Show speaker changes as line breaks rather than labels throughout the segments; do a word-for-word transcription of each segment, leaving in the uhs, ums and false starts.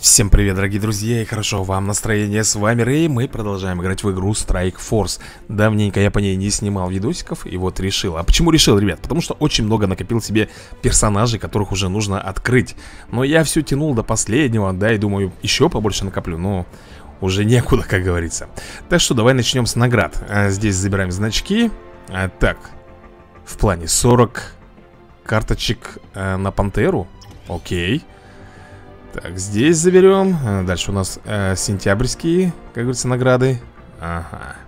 Всем привет, дорогие друзья, и хорошо вам настроение. С вами Рэй, мы продолжаем играть в игру Strike Force. Давненько я по ней не снимал видосиков, и вот решил. А почему решил, ребят? Потому что очень много накопил себе персонажей, которых уже нужно открыть. Но я все тянул до последнего, да, и думаю, еще побольше накоплю, но уже некуда, как говорится. Так что давай начнем с наград. а, Здесь забираем значки. а, Так, в плане сорок карточек а, на Пантеру. Окей. Так, здесь заберем. Дальше у нас э, сентябрьские, как говорится, награды. Ага.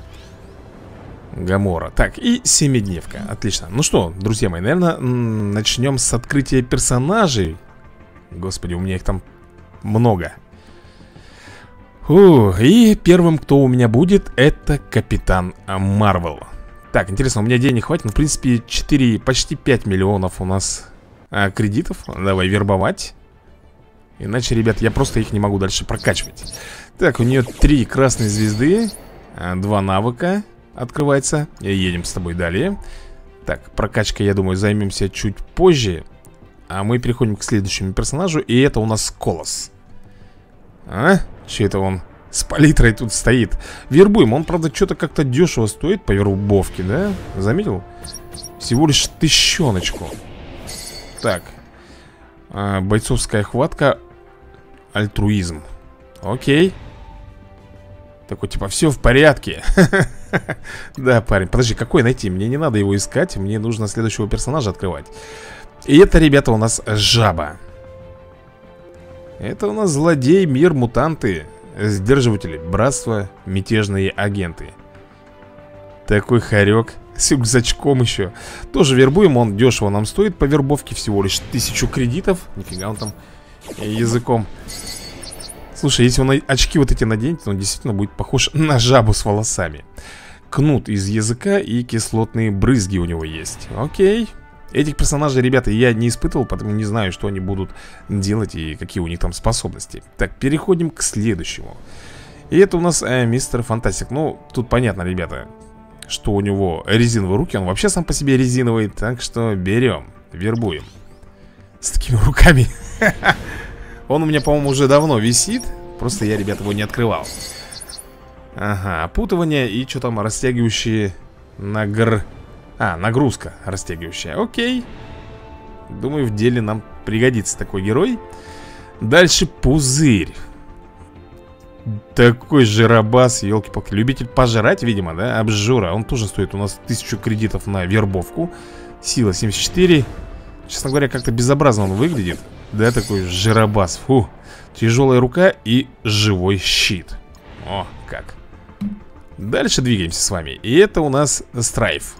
Гамора. Так, и семидневка. Отлично. Ну что, друзья мои, наверное, начнем с открытия персонажей. Господи, у меня их там много. Фу, и первым, кто у меня будет, это Капитан Марвел. Так, интересно, у меня денег хватит? Ну, в принципе, четыре, почти пять миллионов у нас а, кредитов. Давай вербовать. Иначе, ребят, я просто их не могу дальше прокачивать. Так, у нее три красные звезды, два навыка открывается. Едем с тобой далее. Так, прокачкой, я думаю, займемся чуть позже. А мы переходим к следующему персонажу. И это у нас Колосс. А? Че это он с палитрой тут стоит? Вербуем, он, правда, что-то как-то дешево стоит по вербовке, да? Заметил? Всего лишь тыщеночку. Так, а, бойцовская хватка. Альтруизм. Окей. Такой типа, все в порядке. Да, парень, подожди, какой найти? Мне не надо его искать, мне нужно следующего персонажа открывать. И это, ребята, у нас Жаба. Это у нас злодей, мир, мутанты, сдерживатели, братство, мятежные агенты. Такой хорек. С рюкзачком еще. Тоже вербуем, он дешево нам стоит по вербовке. Всего лишь тысячу кредитов. Нифига он там языком. Слушай, если он очки вот эти наденет, он действительно будет похож на жабу с волосами. Кнут из языка и кислотные брызги у него есть. Окей. Этих персонажей, ребята, я не испытывал, потому не знаю, что они будут делать и какие у них там способности. Так, переходим к следующему. И это у нас э, мистер Фантастик. Ну, тут понятно, ребята, что у него резиновые руки. Он вообще сам по себе резиновый. Так что берем, вербуем. С такими руками. Он у меня, по-моему, уже давно висит. Просто я, ребята, его не открывал. Ага, опутывание и что там, растягивающие нагр... А, нагрузка растягивающая. Окей. Думаю, в деле нам пригодится такой герой. Дальше пузырь. Такой жиробас, елки-палки. Любитель пожрать, видимо, да? Обжора. Он тоже стоит у нас тысячу кредитов на вербовку. Сила семьдесят четыре. Честно говоря, как-то безобразно он выглядит. Да, такой жиробас. Фу. Тяжелая рука и живой щит. О, как. Дальше двигаемся с вами. И это у нас Страйф.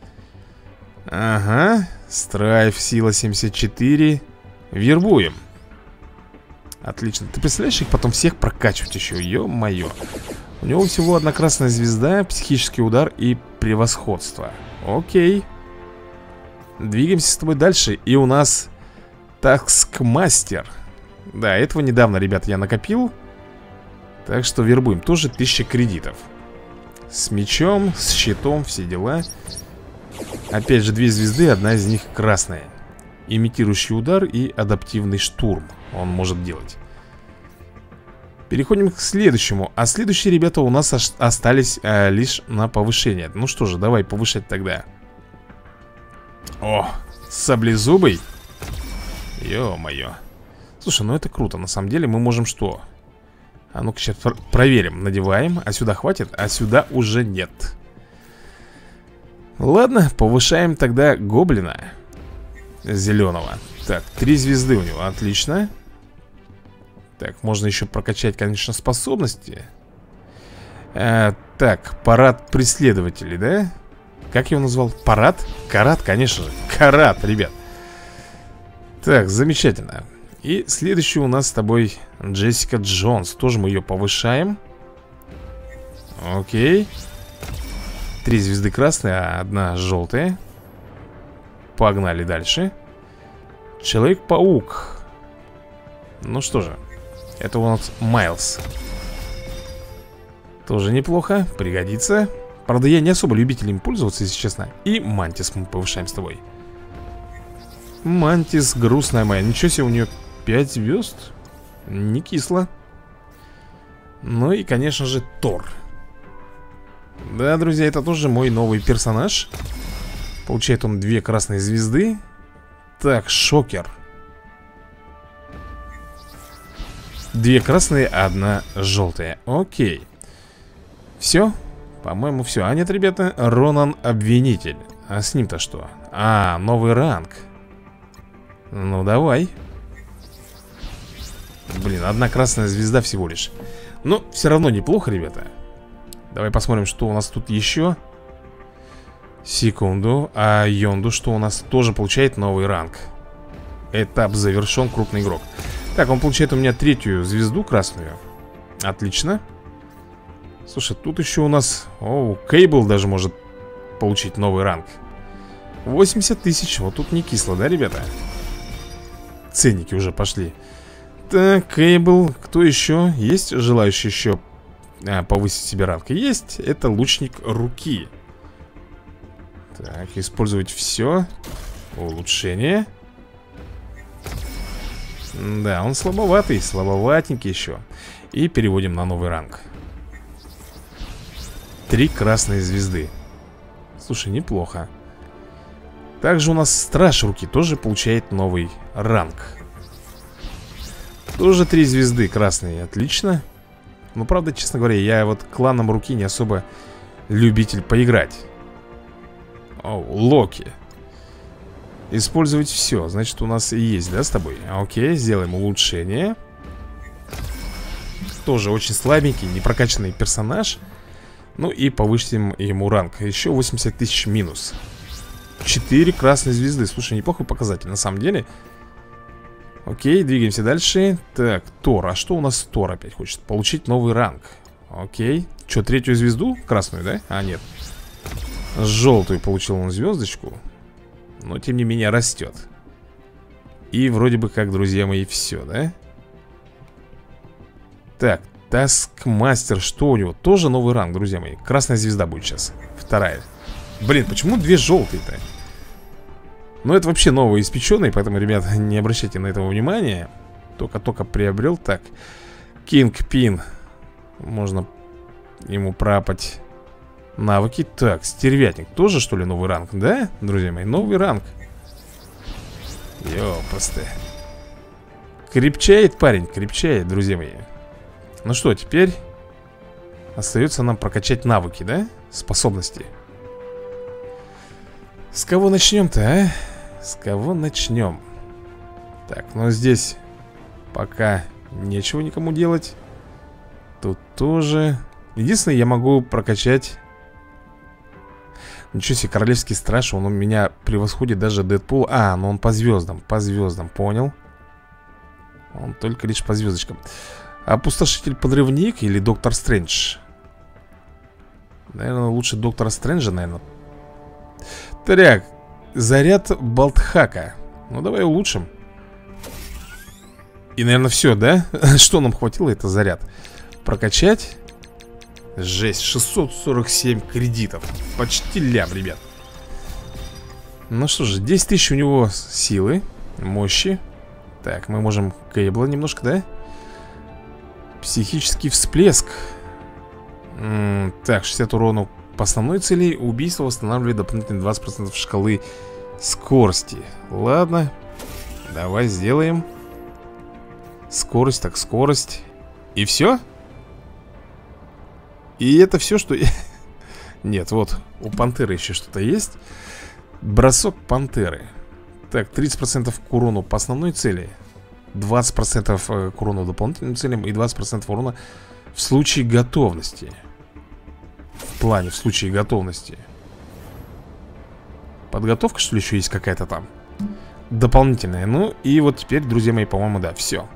Ага. Страйф, сила семьдесят четыре. Вербуем. Отлично. Ты представляешь, их потом всех прокачивать еще? Ё-моё. У него всего одна красная звезда, психический удар и превосходство. Окей. Двигаемся с тобой дальше. И у нас Таскмастер. Да, этого недавно, ребят, я накопил. Так что вербуем. Тоже тысяча кредитов. С мечом, с щитом, все дела. Опять же, две звезды, одна из них красная. Имитирующий удар и адаптивный штурм он может делать. Переходим к следующему. А следующие, ребята, у нас остались а, лишь на повышение. Ну что же, давай повышать тогда. О, саблезубый. Ё-моё. Слушай, ну это круто, на самом деле. Мы можем что? А ну-ка сейчас пр проверим. Надеваем, а сюда хватит, а сюда уже нет. Ладно, повышаем тогда гоблина зеленого. Так, три звезды у него, отлично. Так, можно еще прокачать, конечно, способности. а, Так, парад преследователей, да? Как я его назвал? Парад? Карат, конечно же. Карат, ребят. Так, замечательно. И следующий у нас с тобой Джессика Джонс. Тоже мы ее повышаем. Окей. Три звезды красные, а одна желтая. Погнали дальше. Человек-паук. Ну что же, это у нас Майлз. Тоже неплохо, пригодится. Правда, я не особо любитель им пользоваться, если честно. И Мантис мы повышаем с тобой. Мантис, грустная моя. Ничего себе, у нее пять звезд. Не кисло. Ну и, конечно же, Тор. Да, друзья, это тоже мой новый персонаж. Получает он две красные звезды. Так, Шокер. Две красные, одна желтая. Окей. Все? По-моему, все. А нет, ребята, Ронан Обвинитель. А с ним-то что? А, новый ранг. Ну, давай. Блин, одна красная звезда всего лишь. Но все равно неплохо, ребята. Давай посмотрим, что у нас тут еще. Секунду. А Йонду, что у нас тоже получает новый ранг. Этап завершен, крупный игрок. Так, он получает у меня третью звезду красную. Отлично. Слушай, тут еще у нас... О, Кейбл даже может получить новый ранг. восемьдесят тысяч. Вот тут не кисло, да, ребята? Ценники уже пошли. Так, Кейбл. Кто еще? Есть желающий еще а, повысить себе ранг? Есть. Это лучник руки. Так, использовать все. Улучшение. Да, он слабоватый, слабоватенький еще. И переводим на новый ранг. Три красные звезды. Слушай, неплохо. Также у нас страж руки тоже получает новый ранг. Тоже три звезды красные, отлично. Но правда, честно говоря, я вот кланом руки не особо любитель поиграть. О, Локи. Использовать все, значит, у нас и есть, да, с тобой? Окей, сделаем улучшение. Тоже очень слабенький, непрокачанный персонаж. Ну и повысим ему ранг. Еще восемьдесят тысяч минус. Четыре красные звезды. Слушай, неплохой показатель, на самом деле. Окей, двигаемся дальше. Так, Тор, а что у нас Тор опять хочет? Получить новый ранг. Окей, что, третью звезду? Красную, да? А, нет. Желтую получил он звездочку. Но, тем не менее, растет. И вроде бы как, друзья мои, все, да? Так, Таскмастер, что у него? Тоже новый ранг, друзья мои. Красная звезда будет сейчас. Вторая. Блин, почему две желтые-то? Ну, это вообще новоиспеченные, поэтому, ребят, не обращайте на это внимания. Только-только приобрел. Так, Кинг Пин. Можно ему пропать навыки. Так, Стервятник. Тоже, что ли, новый ранг? Да, друзья мои? Новый ранг. Ёпасты. Крепчает парень, крепчает, друзья мои. Ну что, теперь остается нам прокачать навыки, да? Способности. С кого начнем-то, а? С кого начнем? Так, ну здесь пока нечего никому делать. Тут тоже. Единственное, я могу прокачать... Ничего себе, королевский страж. Он у меня превосходит даже Дэдпул. А, ну он по звездам, по звездам, понял. Он только лишь по звездочкам. Опустошитель-подрывник или Доктор Стрэндж? Наверное, лучше Доктора Стрэнджа, наверное. Так, заряд Болтхака. Ну, давай улучшим. И, наверное, все, да? Что нам хватило, это заряд. Прокачать. Жесть, шестьсот сорок семь кредитов. Почти лям, ребят. Ну что же, десять тысяч у него силы, мощи. Так, мы можем Кейбла немножко, да? Психический всплеск. М-м, так, шестьдесят урона по основной цели. Убийство восстанавливает дополнительные двадцать процентов шкалы скорости. Ладно, давай сделаем. Скорость, так, скорость. И все? И это все, что... Нет, вот, у пантеры еще что-то есть. Бросок пантеры. Так, тридцать процентов к урону по основной цели, двадцать процентов к урону дополнительным целям и двадцать процентов урона в случае готовности. В плане, в случае готовности. Подготовка, что ли, еще есть какая-то там дополнительная. Ну, и вот теперь, друзья мои, по-моему, да, все.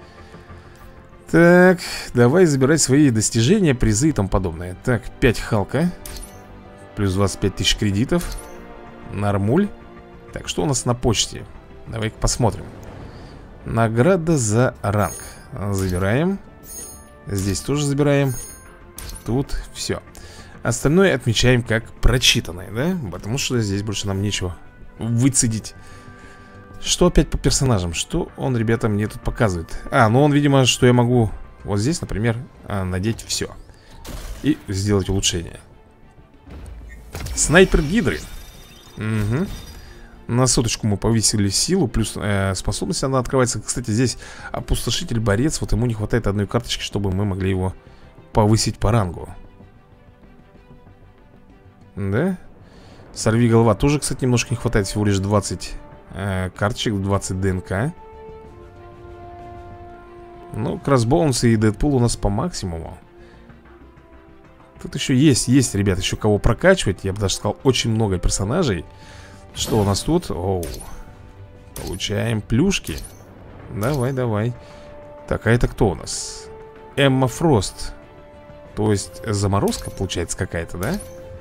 Так, давай забирать свои достижения, призы и тому подобное. Так, пять Халка. Плюс двадцать пять тысяч кредитов. Нормуль. Так, что у нас на почте? Давай-ка посмотрим. Награда за ранг. Забираем. Здесь тоже забираем. Тут все. Остальное отмечаем как прочитанное, да? Потому что здесь больше нам нечего выцедить. Что опять по персонажам? Что он, ребята, мне тут показывает? А, ну он, видимо, что я могу вот здесь, например, надеть все и сделать улучшение. Снайпер Гидры. Угу. На соточку мы повысили силу. Плюс э, способность она открывается. Кстати, здесь опустошитель борец. Вот ему не хватает одной карточки, чтобы мы могли его повысить по рангу. Да? Сорви голова тоже, кстати, немножко не хватает. Всего лишь двадцать э, карточек, двадцать ДНК. Ну, Кроссбоунс и Дэдпул у нас по максимуму. Тут еще есть, есть, ребят, еще кого прокачивать. Я бы даже сказал, очень много персонажей. Что у нас тут? Оу. Получаем плюшки. Давай, давай. Так, а это кто у нас? Эмма Фрост. То есть заморозка получается какая-то, да?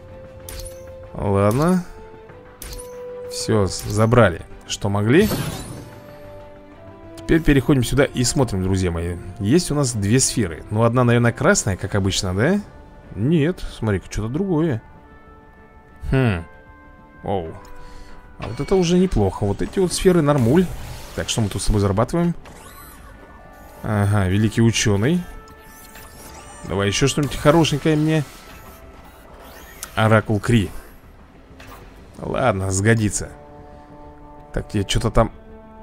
Ладно. Все, забрали, что могли. Теперь переходим сюда и смотрим, друзья мои. Есть у нас две сферы. Ну, одна, наверное, красная, как обычно, да? Нет, смотри-ка, что-то другое. Хм. Оу. А вот это уже неплохо. Вот эти вот сферы нормуль. Так, что мы тут с собой зарабатываем? Ага, великий ученый. Давай еще что-нибудь хорошенькое мне. Оракул Кри. Ладно, сгодится. Так, я что-то там...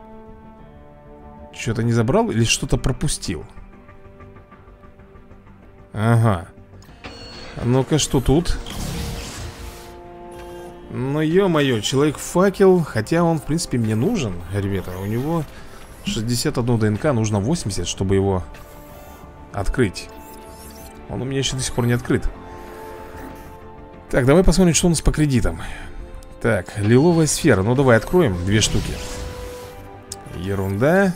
Что-то не забрал или что-то пропустил? Ага. Ну-ка, что тут? Ну, ё-моё, Человек-факел. Хотя он, в принципе, мне нужен, ребята. У него шестьдесят одна ДНК, нужно восемьдесят, чтобы его открыть. Он у меня еще до сих пор не открыт. Так, давай посмотрим, что у нас по кредитам. Так, лиловая сфера. Ну, давай откроем две штуки. Ерунда.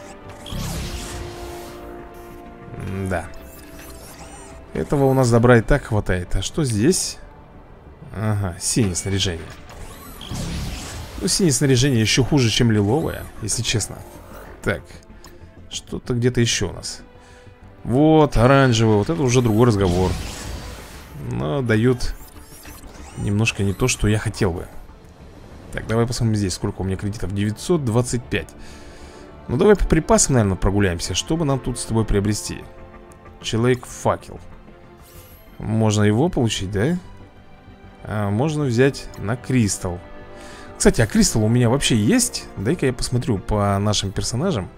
Да. Этого у нас добра и так хватает. А что здесь? Ага, синее снаряжение. Ну, синее снаряжение еще хуже, чем лиловое, если честно. Так, что-то где-то еще у нас. Вот, оранжевый, вот это уже другой разговор. Но дают немножко не то, что я хотел бы. Так, давай посмотрим здесь, сколько у меня кредитов. девятьсот двадцать пять. Ну, давай по припасам, наверное, прогуляемся. Чтобы нам тут с тобой приобрести? Человек-факел. Можно его получить, да? А, можно взять на Кристалл. Кстати, а Кристалл у меня вообще есть? Дай-ка я посмотрю по нашим персонажам.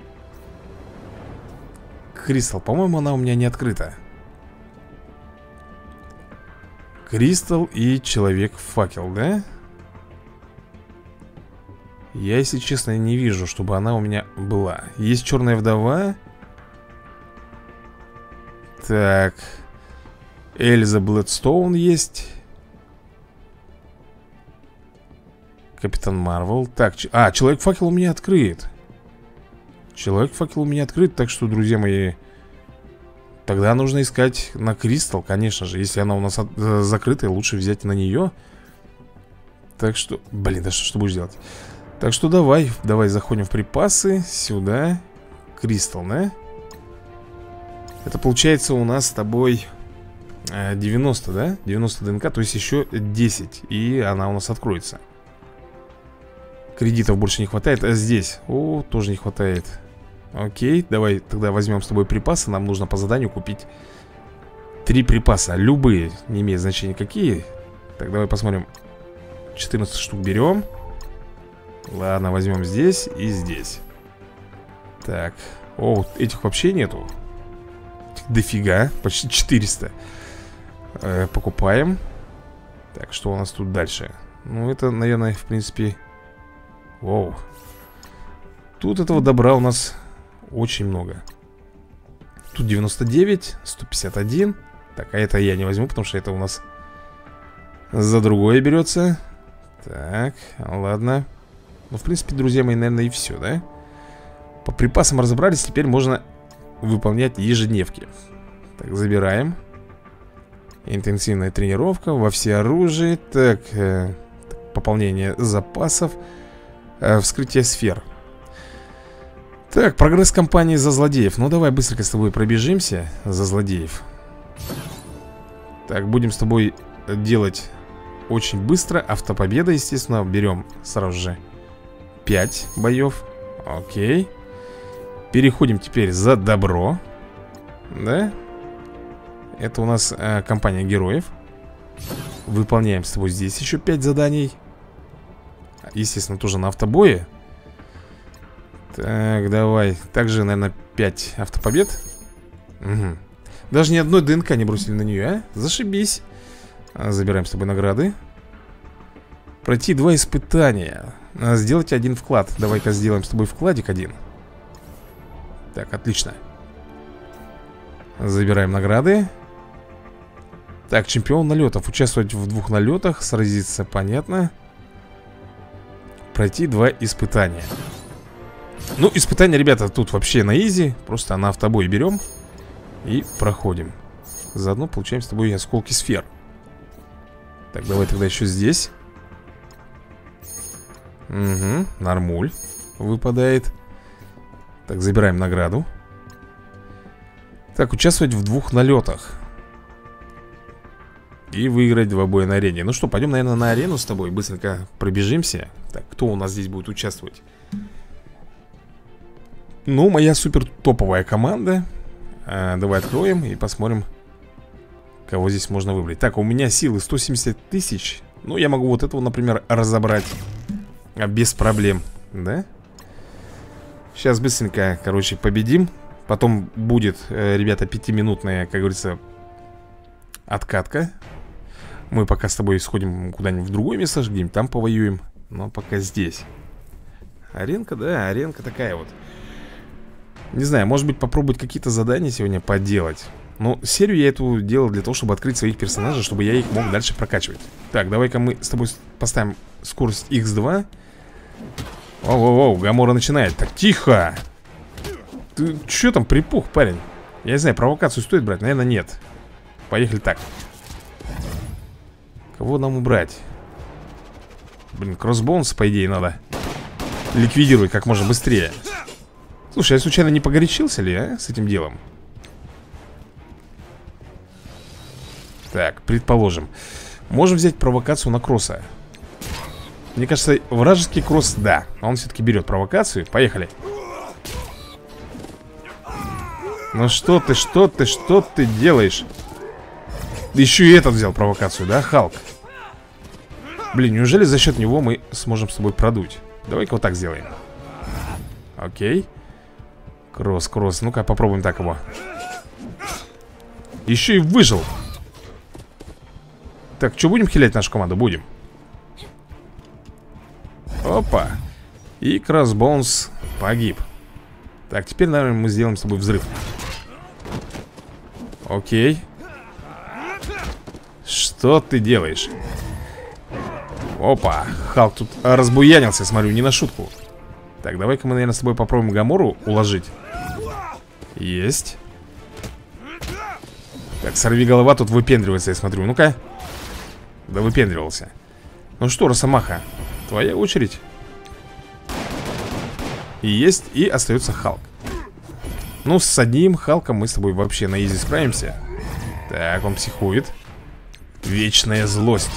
Кристалл, по-моему, она у меня не открыта. Кристалл и Человек-факел, да? Я, если честно, не вижу, чтобы она у меня была. Есть Черная вдова. Так. Эльза Блэдстоун есть. Капитан Марвел. Так, а, Человек-факел у меня открыт. Человек-факел у меня открыт, так что, друзья мои, тогда нужно искать на Кристалл, конечно же. Если она у нас от, э, закрытая, лучше взять на нее. Так что, блин, да что, что будешь делать? Так что давай, давай заходим в припасы. Сюда. Кристалл, да? Это получается у нас с тобой э, девяносто, да? девяносто ДНК, то есть еще десять. И она у нас откроется. Кредитов больше не хватает. А здесь, о, тоже не хватает. Окей, давай тогда возьмем с тобой припасы. Нам нужно по заданию купить три припаса. Любые, не имеет значения какие. Так, давай посмотрим. четырнадцать штук берем. Ладно, возьмем здесь и здесь. Так, о, этих вообще нету. Дофига, почти четыреста. э, Покупаем. Так, что у нас тут дальше? Ну, это, наверное, в принципе... Воу. Тут этого добра у нас очень много. Тут девяносто девять, сто пятьдесят один. Так, а это я не возьму, потому что это у нас за другое берется. Так, ладно. Ну, в принципе, друзья мои, наверное, и все, да? По припасам разобрались, теперь можно выполнять ежедневки. Так, забираем. Интенсивная тренировка во всеоружии. Так, э, пополнение запасов. э, Вскрытие сфер. Так, прогресс кампании за злодеев. Ну, давай быстренько с тобой пробежимся за злодеев. Так, будем с тобой делать очень быстро. Автопобеда, естественно, берем сразу же пять боев. Окей. Переходим теперь за добро. Да? Это у нас э, компания героев. Выполняем с тобой здесь еще пять заданий. Естественно, тоже на автобое. Так, давай. Также, наверное, пять автопобед. Угу. Даже ни одной ДНК не бросили на нее, а? Зашибись. Забираем с тобой награды. Пройти два испытания. Сделать один вклад. Давай-ка сделаем с тобой вкладик один. Так, отлично. Забираем награды. Так, чемпион налетов. Участвовать в двух налетах. Сразиться, понятно. Пройти два испытания. Ну, испытания, ребята, тут вообще на изи. Просто на автобой берем и проходим. Заодно получаем с тобой осколки сфер. Так, давай тогда еще здесь. Угу, нормуль выпадает. Так, забираем награду. Так, участвовать в двух налетах и выиграть два боя на арене. Ну что, пойдем, наверное, на арену с тобой. Быстренько пробежимся. Так, кто у нас здесь будет участвовать? Ну, моя супер топовая команда. а, Давай откроем и посмотрим, кого здесь можно выбрать. Так, у меня силы сто семьдесят тысяч. Ну, я могу вот этого, например, разобрать а, без проблем. Да? Сейчас быстренько, короче, победим. Потом будет, э, ребята, пятиминутная, как говорится, откатка. Мы пока с тобой сходим куда-нибудь в другое место, где-нибудь там повоюем. Но пока здесь. Аренка, да, аренка такая вот. Не знаю, может быть, попробовать какие-то задания сегодня поделать. Но серию я эту делал для того, чтобы открыть своих персонажей, чтобы я их мог дальше прокачивать. Так, давай-ка мы с тобой поставим скорость икс два. Оу-оу-оу, Гамора начинает. Так, тихо! Ты что там припух, парень? Я не знаю, провокацию стоит брать? Наверное, нет. Поехали так. Кого нам убрать? Блин, кроссбоунс, по идее, надо ликвидировать как можно быстрее. Слушай, я случайно не погорячился ли, а, с этим делом? Так, предположим. Можем взять провокацию на кросса. Мне кажется, вражеский кросс, да, он все-таки берет провокацию. Поехали. Ну что ты, что ты, что ты делаешь? Еще и этот взял провокацию, да, Халк? Блин, неужели за счет него мы сможем с тобой продуть? Давай-ка вот так сделаем. Окей. Кросс, кросс, ну-ка попробуем так его. Еще и выжил. Так, что, будем хилять нашу команду? Будем. Опа. И Кроссбоунс погиб. Так, теперь, наверное, мы сделаем с тобой взрыв. Окей. Что ты делаешь? Опа, Халк тут разбуянился, смотрю, не на шутку. Так, давай-ка мы, наверное, с тобой попробуем Гамору уложить. Есть. Так, сорвиголова тут выпендривается, я смотрю. Ну-ка. Да выпендривался. Ну что, Росомаха, твоя очередь. И есть, и остается Халк. Ну, с одним Халком мы с тобой вообще на изи справимся. Так, он психует. Вечная злость.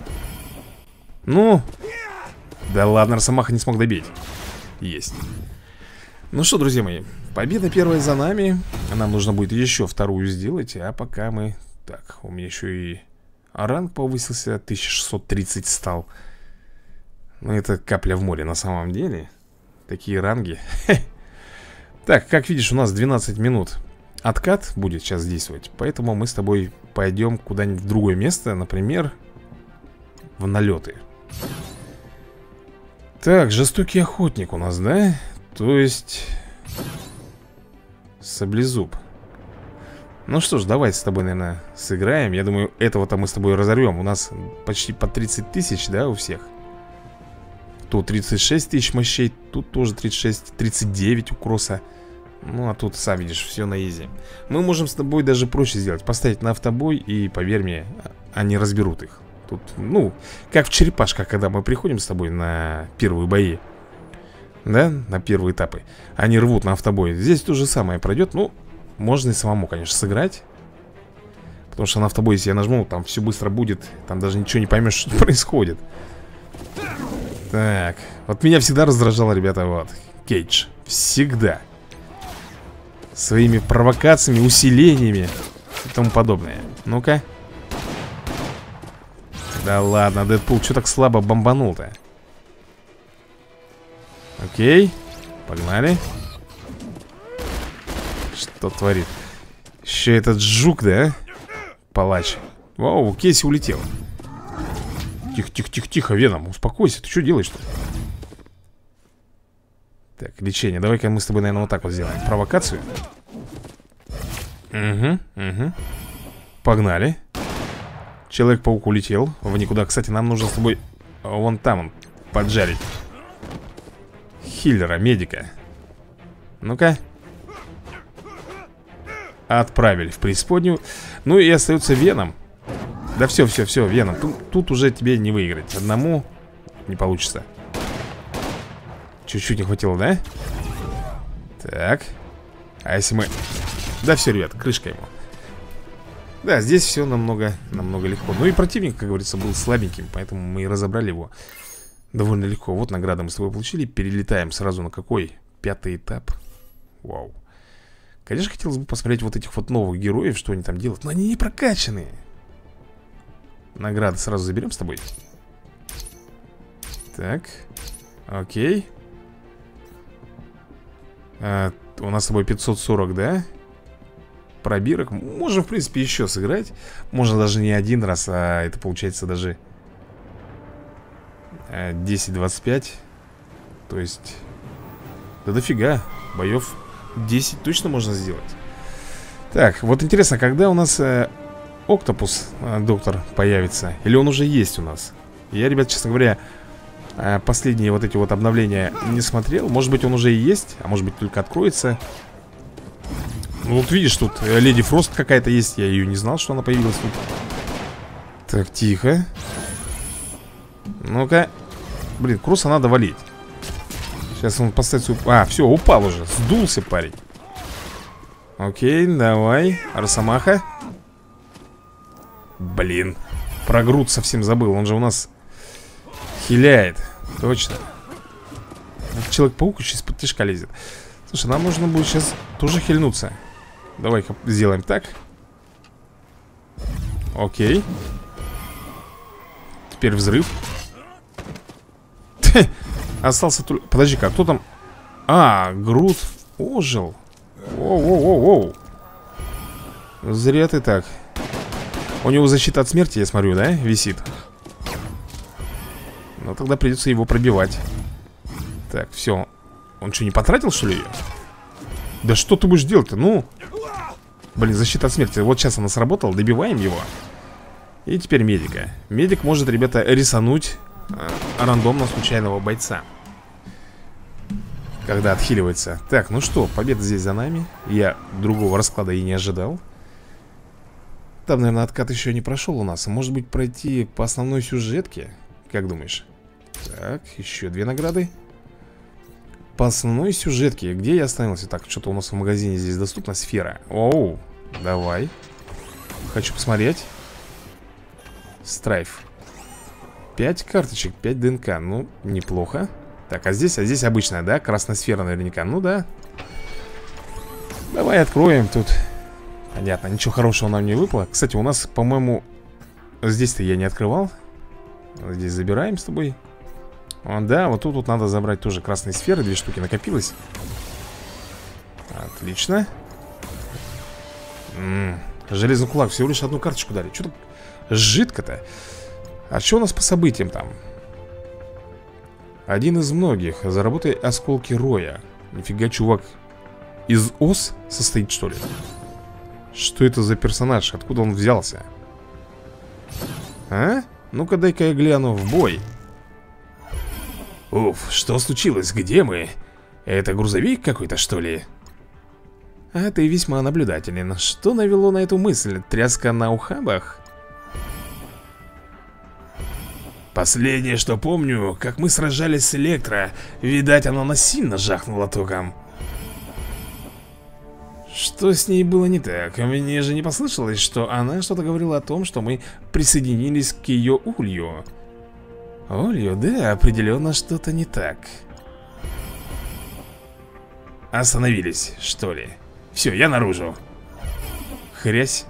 Ну. Да ладно, Росомаха не смог добить. Есть. Ну что, друзья мои, победа первая за нами. Нам нужно будет еще вторую сделать. А пока мы... Так, у меня еще и ранг повысился. тысяча шестьсот тридцать стал. Ну, это капля в море на самом деле. Такие ранги. Так, как видишь, у нас двенадцать минут. Откат будет сейчас действовать. Поэтому мы с тобой пойдем куда-нибудь в другое место. Например, в налеты. Так, жестокий охотник у нас, да? То есть саблезуб. Ну что ж, давай с тобой, наверное, сыграем. Я думаю, этого-то мы с тобой разорвем. У нас почти по тридцать тысяч, да, у всех. Тут тридцать шесть тысяч мощей. Тут тоже тридцать шесть, тридцать девять у кросса. Ну, а тут, сам видишь, все на изи. Мы можем с тобой даже проще сделать. Поставить на автобой, и, поверь мне, они разберут их. Тут, ну, как в черепашках, когда мы приходим с тобой на первые бои. Да, на первые этапы. Они рвут на автобой. Здесь то же самое пройдет. Ну, можно и самому, конечно, сыграть. Потому что на автобой, если я нажму, там все быстро будет. Там даже ничего не поймешь, что происходит. Так, вот меня всегда раздражало, ребята, вот Кейдж, всегда своими провокациями, усилениями и тому подобное. Ну-ка. Да ладно, Дэдпул, что так слабо бомбанул-то? Окей, погнали. Что творит? Еще этот жук, да? Палач. Вау, Кейси улетел. Тихо-тихо-тихо-тихо, Веном, успокойся, ты что делаешь-то? Так, лечение, давай-ка мы с тобой, наверное, вот так вот сделаем. Провокацию. Угу, угу. Погнали. Человек-паук улетел в никуда. Кстати, нам нужно с тобой вон там он поджарить хиллера, медика. Ну-ка. Отправили в преисподнюю. Ну и остается Веном. Да все, все, все, Веном. Тут, тут уже тебе не выиграть. Одному не получится. Чуть-чуть не хватило, да? Так. А если мы... Да все, ребят, крышка ему. Да, здесь все намного, намного легко. Ну и противник, как говорится, был слабеньким, поэтому мы и разобрали его довольно легко. Вот награду мы с тобой получили. Перелетаем сразу на какой? Пятый этап. Вау. Конечно, хотелось бы посмотреть вот этих вот новых героев, что они там делают. Но они не прокачанные. Награды сразу заберем с тобой. Так. Окей. а, У нас с тобой пятьсот сорок, да? Пробирок. Можно, в принципе, еще сыграть. Можно даже не один раз, а это получается даже десять двадцать пять. То есть да дофига боев десять точно можно сделать. Так, вот интересно, когда у нас э, Октопус, э, доктор, появится? Или он уже есть у нас? Я, ребят, честно говоря, э, последние вот эти вот обновления не смотрел. Может быть, он уже и есть, а может быть, только откроется. Ну, вот видишь, тут э, Леди Фрост какая-то есть. Я ее не знал, что она появилась тут. Так, тихо. Ну-ка. Блин, Кросса надо валить. Сейчас он поставит свою... А, все, упал уже, сдулся парень. Окей, давай, Росомаха. Блин, про Грут совсем забыл. Он же у нас хиляет. Точно. Человек-паук еще из-под тишка лезет. Слушай, нам нужно будет сейчас тоже хильнуться. Давай-ка сделаем так. Окей. Теперь взрыв. Остался только... Подожди-ка, а кто там? А, Грут ожил. Воу-воу-воу-воу. Зря ты так. У него защита от смерти, я смотрю, да? Висит. Ну, тогда придется его пробивать. Так, все. Он что, не потратил, что ли, ее? Да что ты будешь делать-то, ну? Блин, защита от смерти. Вот сейчас она сработала, добиваем его. И теперь медика. Медик может, ребята, рисануть рандомно случайного бойца, когда отхиливается. Так, ну что, победа здесь за нами. Я другого расклада и не ожидал. Там, наверное, откат еще не прошел у нас. Может быть, пройти по основной сюжетке? Как думаешь? Так, еще две награды. По основной сюжетке. Где я остановился? Так, что-то у нас в магазине здесь доступна сфера. Оу, давай. Хочу посмотреть. Страйф. Пять карточек, пять ДНК. Ну, неплохо. Так, а здесь, а здесь обычная, да? Красная сфера наверняка. Ну да. Давай откроем тут. Понятно, ничего хорошего нам не выпало. Кстати, у нас, по-моему, здесь-то я не открывал. Здесь забираем с тобой. О, да, вот тут вот надо забрать тоже красные сферы. Две штуки накопилось. Отлично. М-м, железный кулак, всего лишь одну карточку дали. Что так жидко-то? А что у нас по событиям там? Один из многих. Заработай осколки Роя. Нифига, чувак из ос состоит, что ли? Что это за персонаж? Откуда он взялся? А? Ну-ка, дай-ка я гляну в бой. Уф, что случилось? Где мы? Это грузовик какой-то, что ли? А ты весьма наблюдателен. Что навело на эту мысль? Тряска на ухабах? Последнее, что помню, как мы сражались с Электро. Видать, оно нас сильно жахнуло током. Что с ней было не так? Мне же не послышалось, что она что-то говорила о том, что мы присоединились к ее улью. Олью, да, определенно что-то не так. Остановились, что ли? Все, я наружу. Хрясь.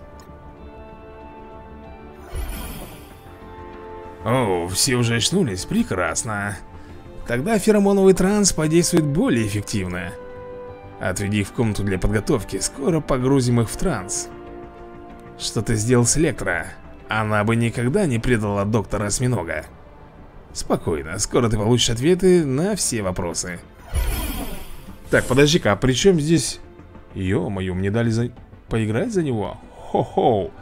О, все уже очнулись, прекрасно. Тогда феромоновый транс подействует более эффективно. Отведи их в комнату для подготовки, скоро погрузим их в транс. Что ты сделал с Электро? Она бы никогда не предала доктора Осьминога. Спокойно, скоро ты получишь ответы на все вопросы. Так, подожди-ка, а при чем здесь... Ё-моё, мне дали за... поиграть за него? Хо-хо.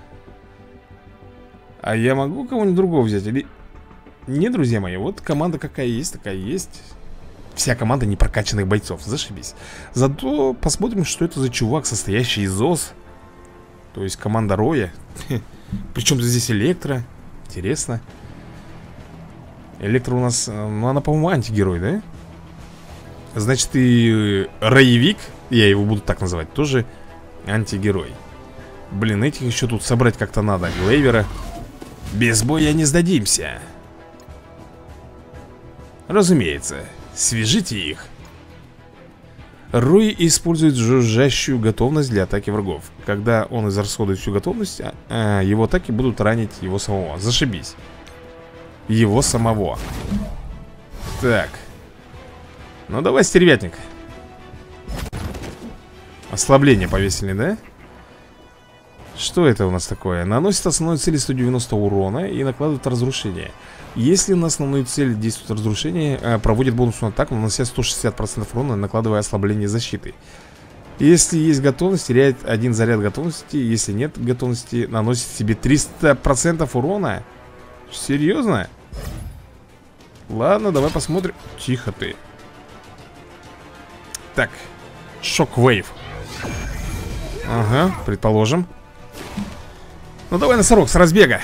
А я могу кого-нибудь другого взять или... Не, друзья мои, вот команда какая есть, такая есть. Вся команда непрокачанных бойцов, зашибись. Зато посмотрим, что это за чувак, состоящий из ОС. То есть команда Роя. Причем здесь Электро. Интересно. Электро у нас, ну она, по-моему, антигерой, да? Значит, и Роевик, я его буду так называть, тоже антигерой. Блин, этих еще тут собрать как-то надо. Глейвера. Без боя не сдадимся. Разумеется, свяжите их. Рой использует жужжащую готовность для атаки врагов. Когда он израсходует всю готовность, а, его атаки будут ранить его самого. Зашибись. Его самого. Так. Ну давай, стервятник. Ослабление повесили, да? Что это у нас такое? Наносит основной цели сто девяносто урона и накладывает разрушение. Если на основную цель действует разрушение, проводит бонусную атаку, нанося сто шестьдесят процентов урона, накладывая ослабление защиты. Если есть готовность, теряет один заряд готовности. Если нет готовности, наносит себе триста процентов урона. Серьезно? Ладно, давай посмотрим. Тихо ты. Так, шок-вейв. Ага, предположим. Ну давай, носорог, с разбега.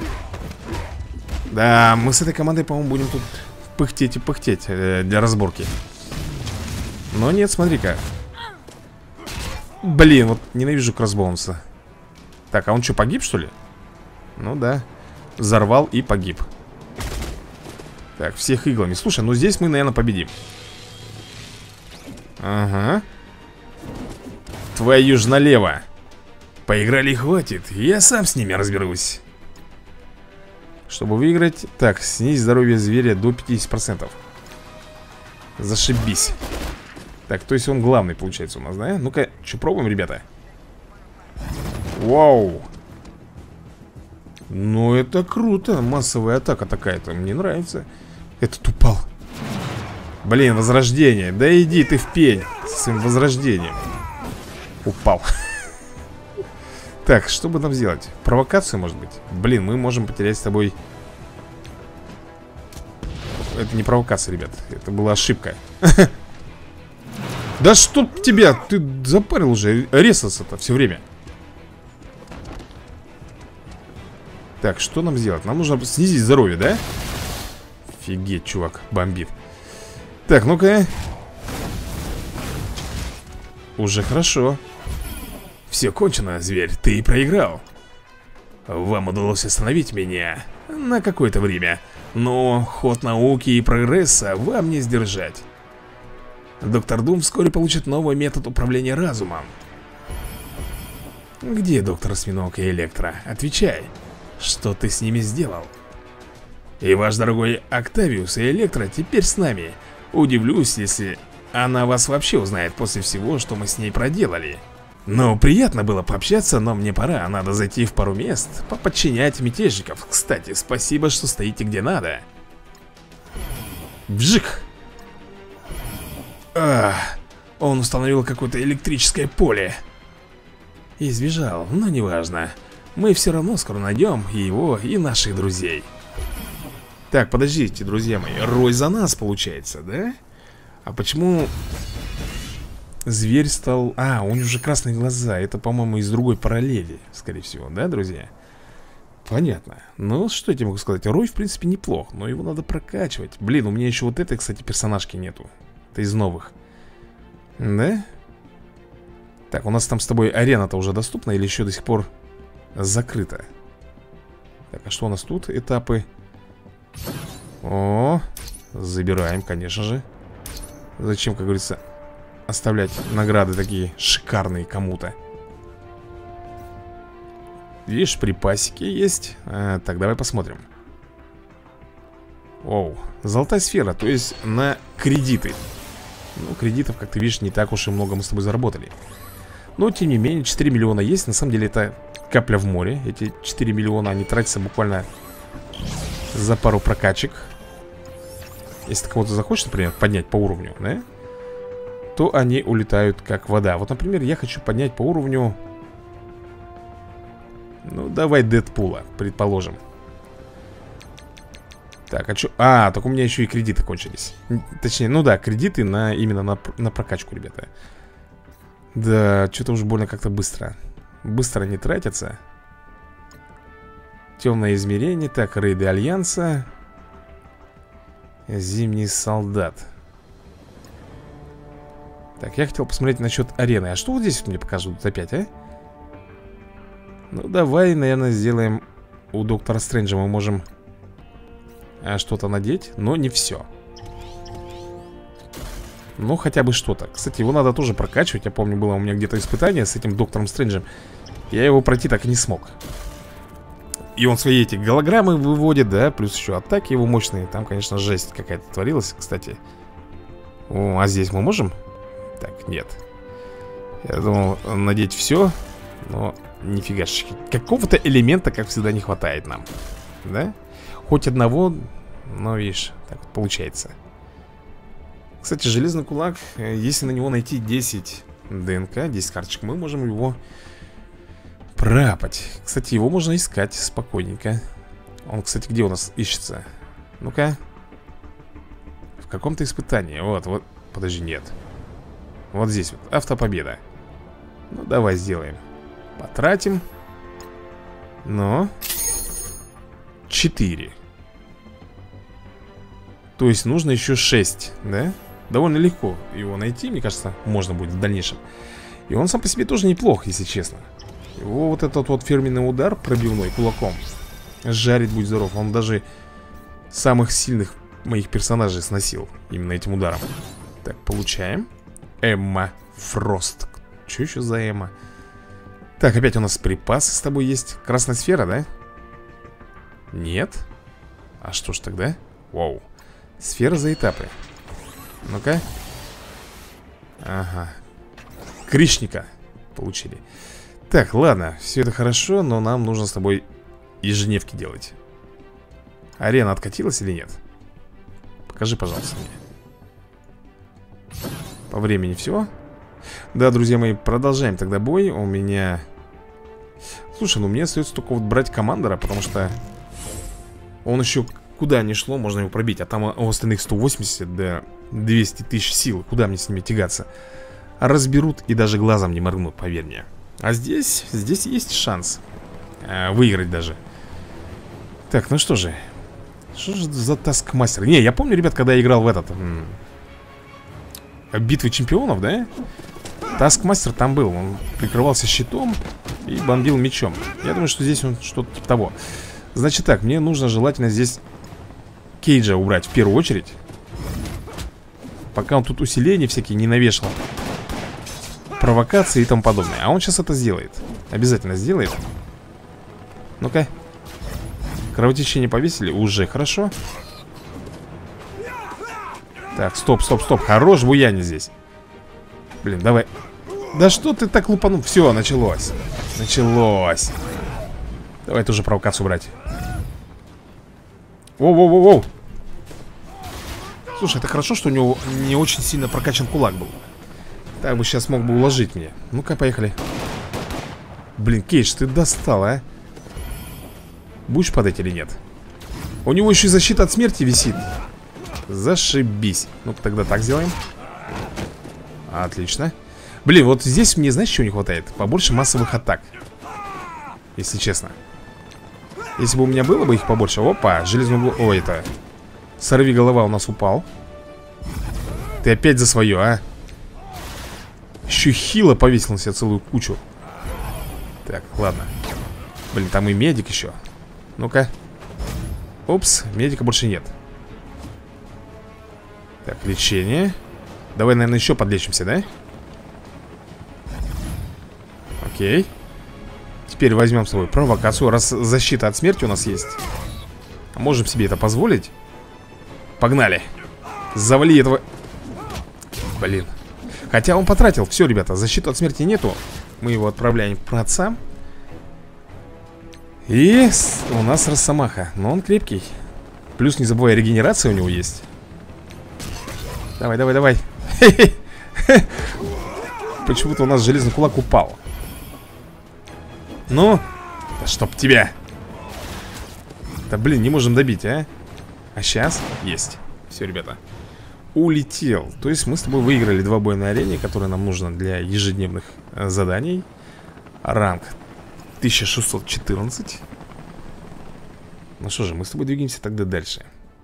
Да, мы с этой командой, по-моему, будем тут пыхтеть и пыхтеть э, для разборки. Но нет, смотри-ка. Блин, вот ненавижу кроссбоунса. Так, а он что, погиб, что ли? Ну да. Взорвал и погиб. Так, всех иглами. Слушай, ну здесь мы, наверное, победим. Ага. Твою ж налево. Поиграли, хватит. Я сам с ними разберусь. Чтобы выиграть... Так, снизь здоровье зверя до пятидесяти процентов. Зашибись. Так, то есть он главный получается у нас, да? Ну-ка, что, пробуем, ребята? Вау. Ну, это круто. Массовая атака такая-то. Мне нравится. Этот упал. Блин, возрождение. Да иди ты в пень со своим возрождением. Упал. Так, что бы нам сделать? Провокацию, может быть? Блин, мы можем потерять с тобой... Это не провокация, ребят. Это была ошибка. Да что тебя? Ты запарил уже резаться-то все время. Так, что нам сделать? Нам нужно снизить здоровье, да? Офигеть, чувак, бомбит. Так, ну-ка. Уже хорошо. Все кончено, зверь, ты проиграл. Вам удалось остановить меня на какое-то время, но ход науки и прогресса вам не сдержать. Доктор Дум вскоре получит новый метод управления разумом. Где доктор Осьминог и Электро? Отвечай, что ты с ними сделал? И ваш дорогой Октавиус и Электро теперь с нами. Удивлюсь, если она вас вообще узнает после всего, что мы с ней проделали. Ну, приятно было пообщаться, но мне пора. Надо зайти в пару мест, поподчинять мятежников. Кстати, спасибо, что стоите где надо. Бжик. Ах, он установил какое-то электрическое поле и сбежал, но неважно. Мы все равно скоро найдем и его, и наших друзей. Так, подождите, друзья мои. Рой за нас, получается, да? А почему... Зверь стал... А, у него же красные глаза. Это, по-моему, из другой параллели, скорее всего, да, друзья? Понятно. Ну, что я тебе могу сказать? Рой, в принципе, неплох, но его надо прокачивать. Блин, у меня еще вот этой, кстати, персонажки нету. Это из новых. Да? Так, у нас там с тобой арена-то уже доступна или еще до сих пор закрыта? Так, а что у нас тут? Этапы. О, забираем, конечно же. Зачем, как говорится, оставлять награды такие шикарные кому-то? Видишь, припасики есть. а, Так, давай посмотрим. Оу, золотая сфера, то есть на кредиты. Ну, кредитов, как ты видишь, не так уж и много мы с тобой заработали. Но, тем не менее, четыре миллиона есть. На самом деле, это капля в море. Эти четыре миллиона, они тратятся буквально за пару прокачек. Если ты кого-то захочешь, например, поднять по уровню, да, то они улетают как вода. Вот, например, я хочу поднять по уровню, ну, давай Дэдпула, предположим. Так, а что? А, так у меня еще и кредиты кончились. Точнее, ну да, кредиты на, именно на, на прокачку, ребята. Да, что-то уж больно как-то быстро. Быстро не тратятся. Темное измерение. Так, рейды Альянса. Зимний солдат. Так, я хотел посмотреть насчет арены. А что вот здесь вот мне покажут опять, а? Ну, давай, наверное, сделаем. У доктора Стрэнджа мы можем а, что-то надеть, но не все. Ну, хотя бы что-то. Кстати, его надо тоже прокачивать. Я помню, было у меня где-то испытание с этим доктором Стрэнджем. Я его пройти так и не смог. И он свои эти голограммы выводит, да, плюс еще атаки его мощные. Там, конечно, жесть какая-то творилась, кстати. О, а здесь мы можем? Так, нет. Я думал надеть все, но нифигашечки. Какого-то элемента, как всегда, не хватает нам. Да? Хоть одного, но видишь, так вот получается. Кстати, железный кулак, если на него найти десять ДНК, десять карточек, мы можем его пропать. Кстати, его можно искать спокойненько. Он, кстати, где у нас ищется? Ну-ка. В каком-то испытании. Вот, вот. Подожди, нет. Вот здесь вот. Автопобеда. Ну, давай сделаем. Потратим. Но четыре. То есть нужно еще шесть, да? Довольно легко его найти, мне кажется, можно будет в дальнейшем. И он сам по себе тоже неплох, если честно. Его вот этот вот фирменный удар пробивной кулаком жарить, будь здоров. Он даже самых сильных моих персонажей сносил именно этим ударом. Так, получаем. Эмма Фрост. Что еще за Эмма? Так, опять у нас припасы с тобой есть. Красная сфера, да? Нет. А что ж тогда? Вау. Сфера за этапы. Ну-ка. Ага. Кришника получили. Так, ладно, все это хорошо, но нам нужно с тобой ежедневки делать. Арена откатилась или нет? Покажи, пожалуйста, мне. По времени все. Да, друзья мои, продолжаем тогда бой. У меня... Слушай, ну мне остается только вот брать командора, потому что он еще куда ни шло, можно его пробить. А там у остальных сто восемьдесят, да, двести тысяч сил. Куда мне с ними тягаться? Разберут и даже глазом не моргнут, поверь мне. А здесь, здесь есть шанс э, выиграть даже. Так, ну что же. Что же за таскмастер? Не, я помню, ребят, когда я играл в этот м битвы чемпионов, да? Таскмастер там был. Он прикрывался щитом и бомбил мечом. Я думаю, что здесь он что-то типа того. Значит так, мне нужно желательно здесь Кейджа убрать в первую очередь, пока он тут усиления всякие не навешал, провокации и тому подобное. А он сейчас это сделает. Обязательно сделает. Ну-ка. Кровотечение повесили. Уже хорошо. Так, стоп, стоп, стоп. Хорош буяние здесь. Блин, давай. Да что ты так лупанул? Все, началось. Началось. Давай тоже провокацию брать. Воу-воу-воу-воу. Слушай, это хорошо, что у него не очень сильно прокачан кулак был. Так бы сейчас мог бы уложить меня. Ну-ка, поехали. Блин, Кейдж, ты достал, а? Будешь падать или нет? У него еще и защита от смерти висит. Зашибись. Ну-ка, тогда так сделаем. Отлично. Блин, вот здесь мне, знаешь, чего не хватает? Побольше массовых атак. Если честно. Если бы у меня было бы их побольше. Опа, железный угол. Ой, это... Сорви голова у нас упал. Ты опять за свое, а? Еще хило повесил на себя целую кучу. Так, ладно. Блин, там и медик еще. Ну-ка. Упс, медика больше нет. Так, лечение. Давай, наверное, еще подлечимся, да? Окей. Теперь возьмем с собой провокацию. Раз защита от смерти у нас есть, можем себе это позволить. Погнали. Завали этого. Блин. Хотя он потратил. Все, ребята, защиты от смерти нету. Мы его отправляем к праотцам. И у нас Росомаха. Но он крепкий. Плюс, не забывай, регенерация у него есть. Давай, давай, давай. Почему-то у нас железный кулак упал. Ну, да чтоб тебя. Да блин, не можем добить, а? А сейчас есть. Все, ребята. Улетел. То есть мы с тобой выиграли два боя на арене, которые нам нужно для ежедневных э, заданий. Ранг тысяча шестьсот четырнадцать. Ну что же, мы с тобой двигаемся тогда дальше.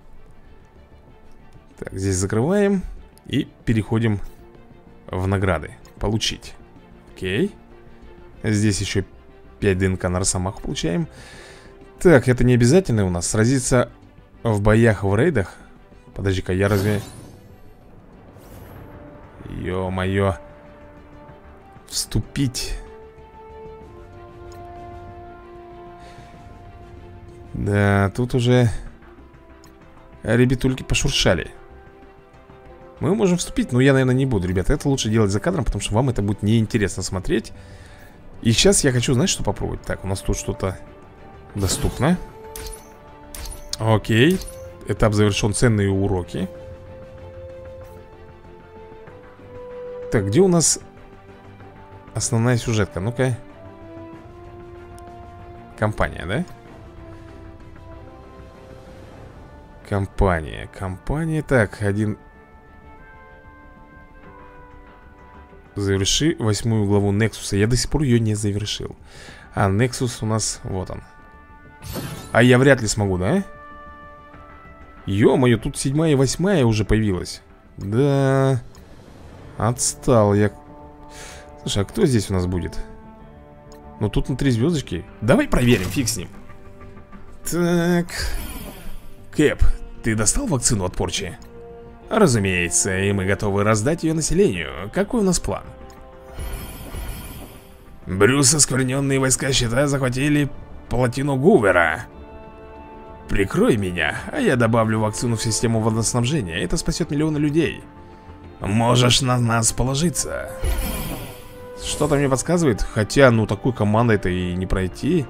Так, здесь закрываем. И переходим в награды. Получить. Окей. Здесь еще пять ДНК на Росомаху получаем. Так, это не обязательно у нас. Сразиться в боях, в рейдах. Подожди-ка, я разве... Ё-моё. Вступить. Да, тут уже ребятульки пошуршали. Мы можем вступить, но я, наверное, не буду, ребята. Это лучше делать за кадром, потому что вам это будет неинтересно смотреть. И сейчас я хочу, знаешь, что попробовать? Так, у нас тут что-то доступно. Окей. Этап завершен. Ценные уроки. Так, где у нас основная сюжетка? Ну-ка. Компания, да? Компания, компания. Так, один. Заверши восьмую главу Нексуса. Я до сих пор ее не завершил. А, Нексус у нас, вот он. А я вряд ли смогу, да? Ё-моё, тут седьмая и восьмая уже появилась. Да. Отстал я. Слушай, а кто здесь у нас будет? Ну тут на три звездочки. Давай проверим, фиг с ним. Так. Кэп, ты достал вакцину от порчи? Разумеется, и мы готовы раздать ее населению. Какой у нас план? Брюс, оскверненные войска щита захватили плотину Гувера. Прикрой меня, а я добавлю вакцину в систему водоснабжения. Это спасет миллионы людей. Можешь на нас положиться. Что-то мне подсказывает. Хотя, ну, такой командой это и не пройти.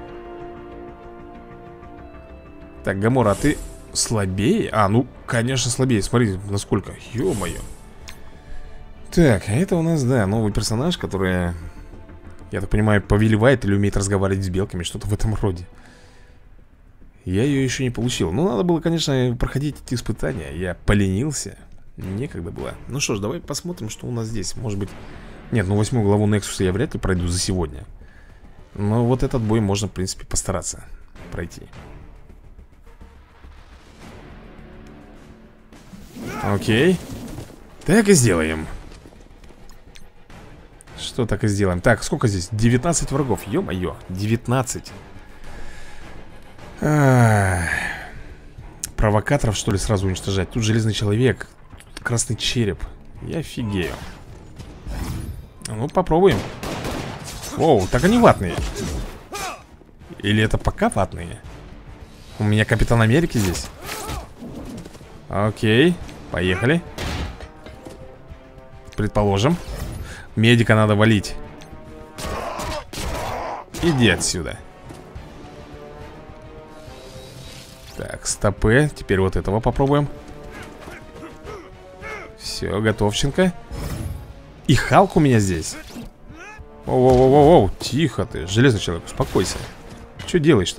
Так, Гамора, а ты слабее? А, ну, конечно, слабее. Смотри, насколько. Ё-моё. Так, а это у нас, да, новый персонаж, который, я так понимаю, повелевает или умеет разговаривать с белками. Что-то в этом роде. Я ее еще не получил. Ну, надо было, конечно, проходить эти испытания. Я поленился. Некогда было. Ну что ж, давай посмотрим, что у нас здесь. Может быть... Нет, ну восьмую главу Нексуса я вряд ли пройду за сегодня. Но вот этот бой можно, в принципе, постараться пройти. Окей. Так и сделаем. Что так и сделаем? Так, сколько здесь? девятнадцать врагов. Ё-моё, девятнадцать. А-а-а. Провокаторов, что ли, сразу уничтожать? Тут железный человек, тут красный череп. Я офигею. Ну, попробуем. Оу, так они ватные. Или это пока ватные? У меня Капитан Америки здесь. Окей, поехали. Предположим. Медика надо валить. Иди отсюда. Так, стопы. Теперь вот этого попробуем. Все, готовченко. И Халк у меня здесь. Оу-оу-оу-оу, тихо ты, железный человек, успокойся. Что делаешь-то?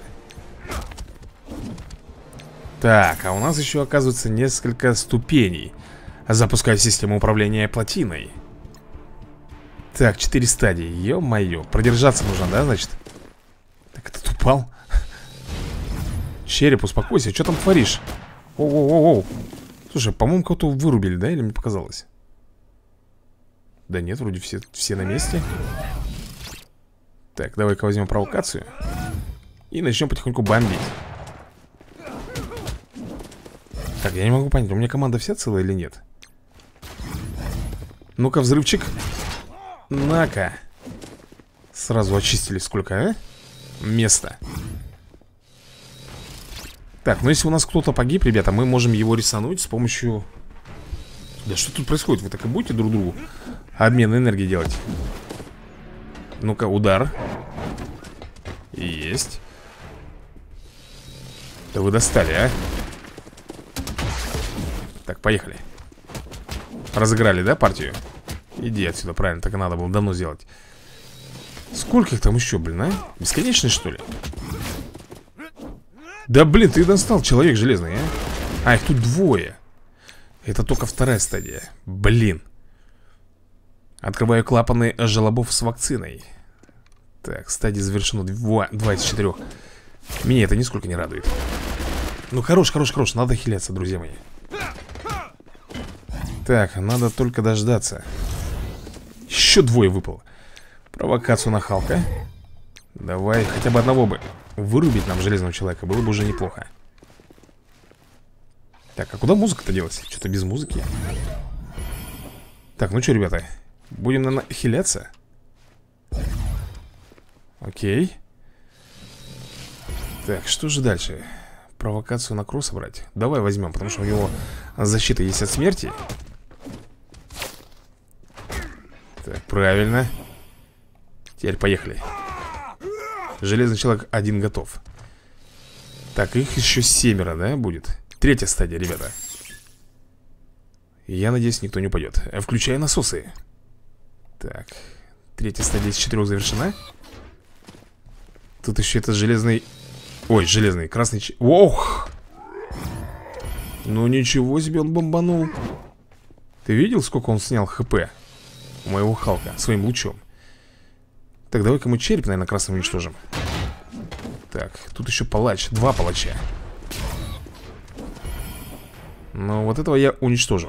Так, а у нас еще, оказывается, несколько ступеней. Запускаю систему управления плотиной. Так, четыре стадии, ё-моё. Продержаться нужно, да, значит? Так, этот упал. Череп, успокойся, что там творишь? Оу-оу-оу-оу. Слушай, по-моему, кого-то вырубили, да, или мне показалось? Да нет, вроде все, все на месте. Так, давай-ка возьмем провокацию и начнем потихоньку бомбить. Так, я не могу понять, у меня команда вся целая или нет? Ну-ка, взрывчик. На-ка. Сразу очистили сколько, а? Место. Так, ну если у нас кто-то погиб, ребята, мы можем его рисануть с помощью... Да что тут происходит? Вы так и будете друг другу обмен энергии делать? Ну-ка, удар. Есть. Да вы достали, а? Так, поехали. Разыграли, да, партию? Иди отсюда, правильно, так и надо было давно сделать. Сколько их там еще, блин, а? Бесконечный, что ли? Да, блин, ты достал, человек железный, а? А, их тут двое. Это только вторая стадия. Блин. Открываю клапаны желобов с вакциной. Так, стадия завершена. Два, два из четырех. Меня это нисколько не радует. Ну, хорош, хорош, хорош. Надо хиляться, друзья мои. Так, надо только дождаться. Еще двое выпало. Провокацию на Халка. Давай хотя бы одного бы вырубить нам железного человека. Было бы уже неплохо. Так, а куда музыка-то делась? Что-то без музыки. Так, ну что, ребята, будем, наверное, хиляться. Окей. Так, что же дальше? Провокацию на кросса брать? Давай возьмем, потому что у него защита есть от смерти. Так, правильно. Теперь поехали. Железный человек один готов. Так, их еще семеро, да, будет? Третья стадия, ребята. Я надеюсь, никто не упадет. Включаю насосы. Так, третья стадия из четырех завершена. Тут еще этот железный... Ой, железный, красный... Ох! Ну ничего себе, он бомбанул. Ты видел, сколько он снял хп у моего Халка своим лучом? Так, давай-ка мы череп, наверное, красным уничтожим. Так, тут еще палач, два палача. Ну, вот этого я уничтожил.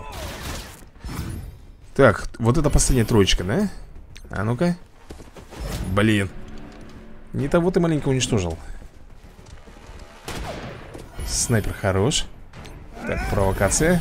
Так, вот это последняя троечка, да? А ну-ка. Блин. Не того ты маленько уничтожил. Снайпер хорош. Так, провокация.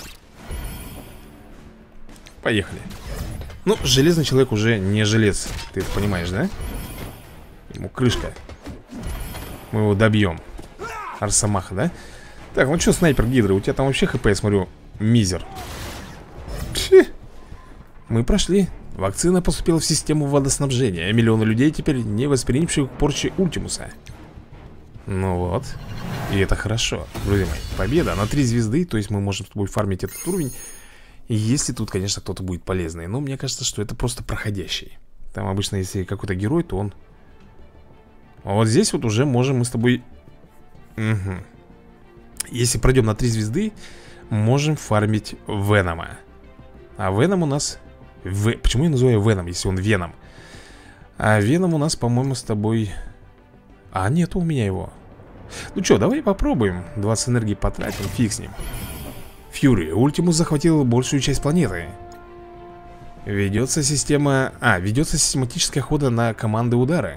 Поехали. Ну, железный человек уже не желез. Ты это понимаешь, да? Ему крышка. Мы его добьем. Арсамаха, да? Так, ну что, снайпер Гидры, у тебя там вообще хп, я смотрю, мизер. Пши. Мы прошли. Вакцина поступила в систему водоснабжения. Миллионы людей теперь не восприимчивы к порче Ультимуса. Ну вот. И это хорошо, друзья мои. Победа на три звезды, то есть мы можем с тобой фармить этот уровень. Если тут, конечно, кто-то будет полезный. Но мне кажется, что это просто проходящий. Там обычно, если какой-то герой, то он... А вот здесь вот уже можем мы с тобой... Угу. Если пройдем на три звезды, можем фармить Венома. А Веном у нас... В... Почему я называю Веном, если он Веном? А Веном у нас, по-моему, с тобой... А, нету у меня его. Ну что, давай попробуем. двадцать энергии потратим, фиг с ним. Фьюри, Ультимус захватил большую часть планеты. Ведется система... А, ведется систематическая охота на команды удара.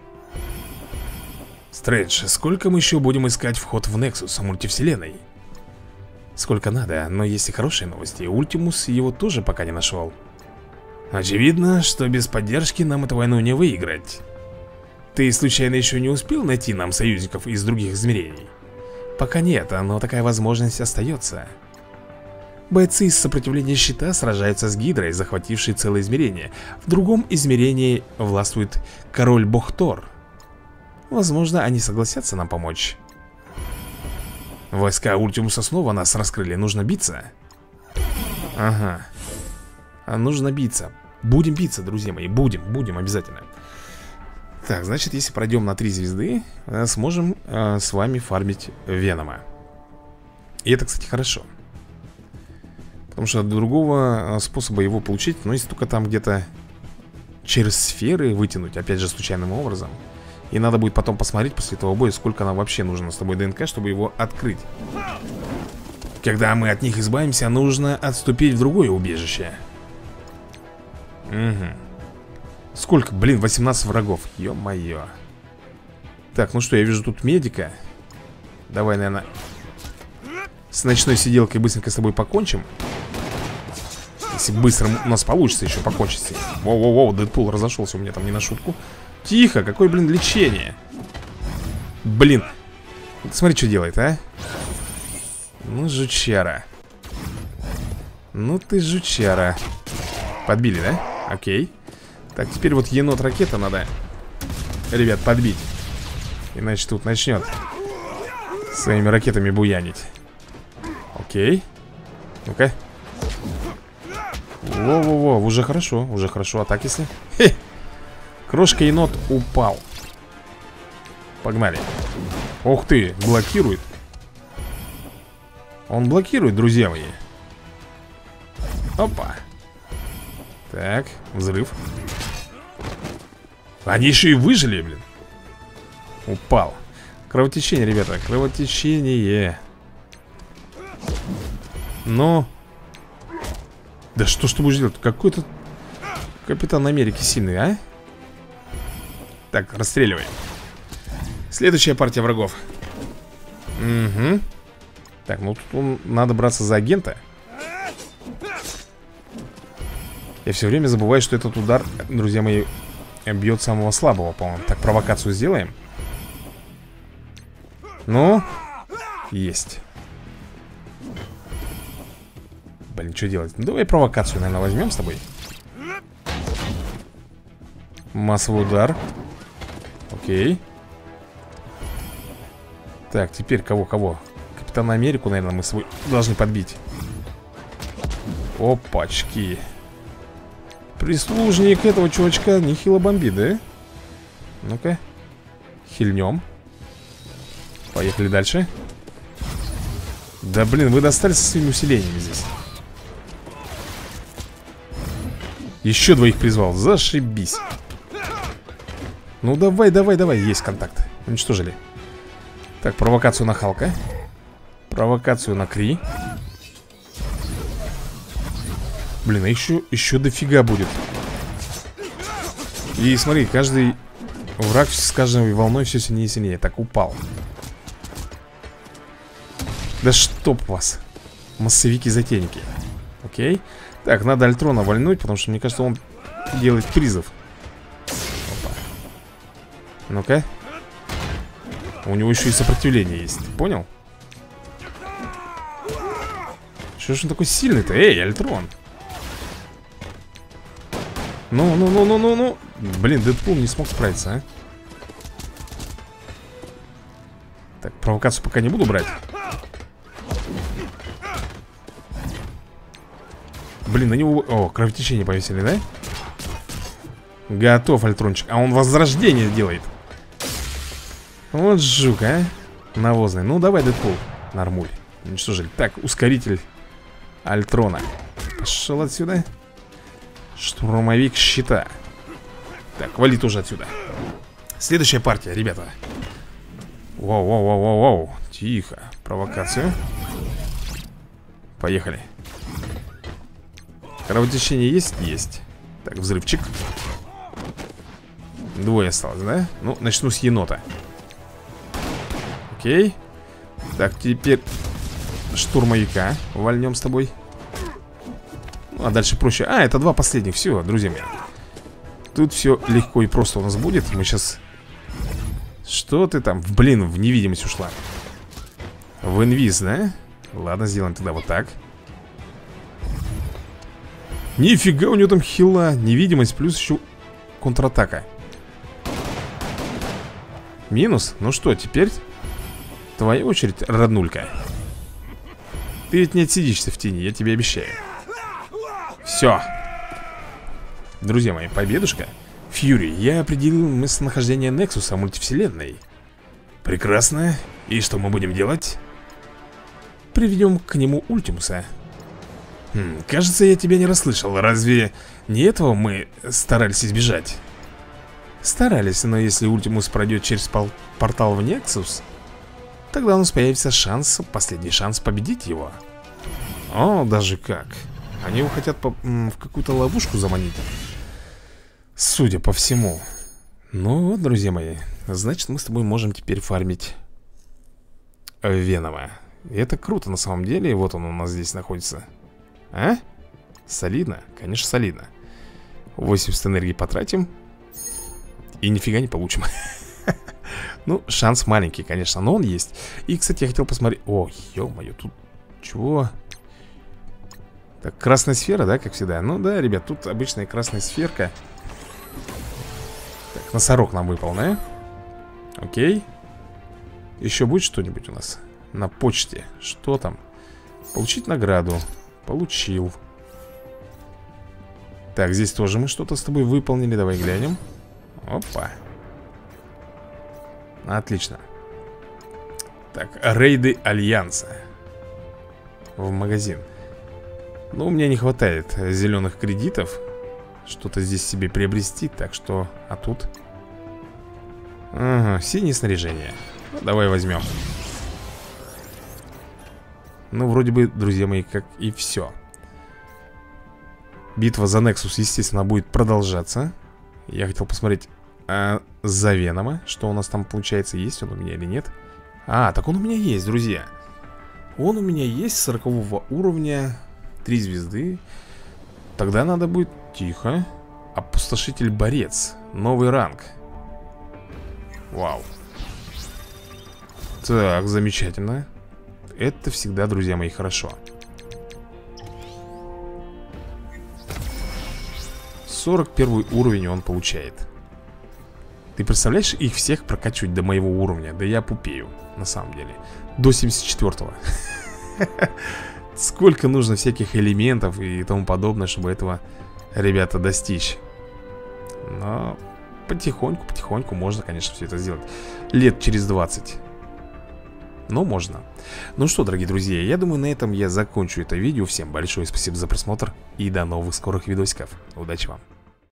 Стрэндж, сколько мы еще будем искать вход в Нексус мультивселенной? Сколько надо, но есть и хорошие новости. Ультимус его тоже пока не нашел. Очевидно, что без поддержки нам эту войну не выиграть. Ты случайно еще не успел найти нам союзников из других измерений? Пока нет, но такая возможность остается. Бойцы из сопротивления щита сражаются с Гидрой, захватившей целое измерение. В другом измерении властвует король-бог Тор. Возможно, они согласятся нам помочь. Войска Ультимуса снова нас раскрыли, нужно биться. Ага. А нужно биться. Будем биться, друзья мои, будем, будем обязательно. Так, значит, если пройдем на три звезды, сможем э, с вами фармить Венома. И это, кстати, хорошо. Потому что другого способа его получить, ну, если только там где-то через сферы вытянуть, опять же, случайным образом. И надо будет потом посмотреть после этого боя, сколько нам вообще нужно с тобой ДНК, чтобы его открыть. Когда мы от них избавимся, нужно отступить в другое убежище. Угу. Сколько? Блин, восемнадцать врагов. Ё-моё. Так, ну что, я вижу тут медика. Давай, наверное, с ночной сиделкой быстренько с тобой покончим. Если быстро у нас получится еще покончить с ним. Воу-воу-воу, Дэдпул разошелся у меня там не на шутку. Тихо, какое, блин, лечение. Блин. Смотри, что делает, а. Ну, жучара. Ну ты жучара. Подбили, да? Окей. Так, теперь вот енот-ракета надо, ребят, подбить. Иначе тут начнет своими ракетами буянить. Окей. Ну-ка. Во-во-во, уже хорошо, уже хорошо. А так если... Хе. Крошка-енот упал. Погнали. Ух ты, блокирует. Он блокирует, друзья мои. Опа. Так, взрыв. Они еще и выжили, блин. Упал. Кровотечение, ребята, кровотечение. Но... Да что ж ты будешь делать? Какой-то Капитан Америки сильный, а? Так, расстреливай. Следующая партия врагов. Угу. Так, ну тут надо браться за агента. Я все время забываю, что этот удар, друзья мои, бьет самого слабого, по-моему. Так, провокацию сделаем. Ну, есть. Блин, что делать? Ну, давай провокацию, наверное, возьмем с тобой. Массовый удар. Окей. Так, теперь кого-кого? Капитана Америку, наверное, мы свой должны подбить. Опачки. Прислужник этого чувачка нехило бомбит, да? Ну-ка. Хильнем. Поехали дальше. Да блин, вы достали со своими усилениями здесь. Еще двоих призвал, зашибись. Ну давай, давай, давай, есть контакт. Уничтожили. Так, провокацию на Халка. Провокацию на Кри. Блин, а еще, еще дофига будет. И смотри, каждый враг с каждой волной все сильнее и сильнее. Так, упал. Да чтоб вас. Массовики-затейники. Окей. Так, надо Альтрона вальнуть, потому что, мне кажется, он делает призыв. Ну-ка. У него еще и сопротивление есть. Понял? Что ж он такой сильный-то? Эй, Альтрон. Ну, ну, ну, ну, ну, ну. Блин, Дэдпул не смог справиться, а. Так, провокацию пока не буду брать. Блин, на него... О, кровотечение повесили, да? Готов, Альтрончик. А он возрождение делает. Вот жук, а. Навозный. Ну, давай, Дэдпул. Нормуль. Уничтожили. Так, ускоритель Альтрона. Пошел отсюда. Штурмовик щита. Так, вали тоже отсюда. Следующая партия, ребята. Воу-воу-воу-воу-воу. Тихо. Провокацию. Поехали. Кровотечение есть? Есть. Так, взрывчик. Двое осталось, да? Ну, начну с енота. Окей. Так, теперь штурмовика вольнем с тобой. Ну, а дальше проще. А, это два последних. Все, друзья мои. Тут все легко и просто у нас будет. Мы сейчас... Что ты там? Блин, в невидимость ушла. В инвиз, да? Ладно, сделаем тогда вот так. Нифига, у него там хила. Невидимость плюс еще контратака. Минус? Ну что, теперь твоя очередь, роднулька. Ты ведь не отсидишься в тени, я тебе обещаю. Все. Друзья мои, победушка. Фьюри, я определил местонахождение Нексуса мультивселенной. Прекрасно. И что мы будем делать? Приведем к нему Ультимуса. Хм, кажется, я тебя не расслышал. Разве не этого мы старались избежать? Старались, но если Ультимус пройдет через портал в Нексус, тогда у нас появится шанс, последний шанс победить его. О, даже как. Они его хотят по в какую-то ловушку заманить. Судя по всему. Ну вот, друзья мои, значит, мы с тобой можем теперь фармить Венома. И это круто на самом деле. Вот он у нас здесь находится. А? Солидно, конечно, солидно. восемьдесят энергии потратим и нифига не получим. Ну, шанс маленький, конечно, но он есть. И, кстати, я хотел посмотреть... О, ё-моё, тут... Чего? Так, красная сфера, да, как всегда? Ну да, ребят, тут обычная красная сферка. Так, носорог нам выпал, да? Окей. Еще будет что-нибудь у нас на почте? Что там? Получить награду. Получил. Так, здесь тоже мы что-то с тобой выполнили. Давай глянем. Опа. Отлично. Так, рейды Альянса. В магазин. Но у меня не хватает зеленых кредитов. Что-то здесь себе приобрести. Так что, а тут? Ага, синее снаряжение. Ну, давай возьмем. Ну, вроде бы, друзья мои, как и все. Битва за Nexus, естественно, будет продолжаться. Я хотел посмотреть а, за Венома. Что у нас там получается, есть он у меня или нет. А, так он у меня есть, друзья. Он у меня есть, сорокового уровня. Три звезды. Тогда надо будет... Тихо. Опустошитель-борец. Новый ранг. Вау. Так, замечательно. Это всегда, друзья мои, хорошо. сорок первый уровень он получает. Ты представляешь, их всех прокачивать до моего уровня? Да я пупею, на самом деле. До семьдесят четвёртого. Сколько нужно всяких элементов и тому подобное, чтобы этого, ребята, достичь. Но потихоньку, потихоньку можно, конечно, все это сделать. Лет через двадцать. Но можно. Ну что, дорогие друзья, я думаю, на этом я закончу это видео. Всем большое спасибо за просмотр и до новых скорых видосиков. Удачи вам.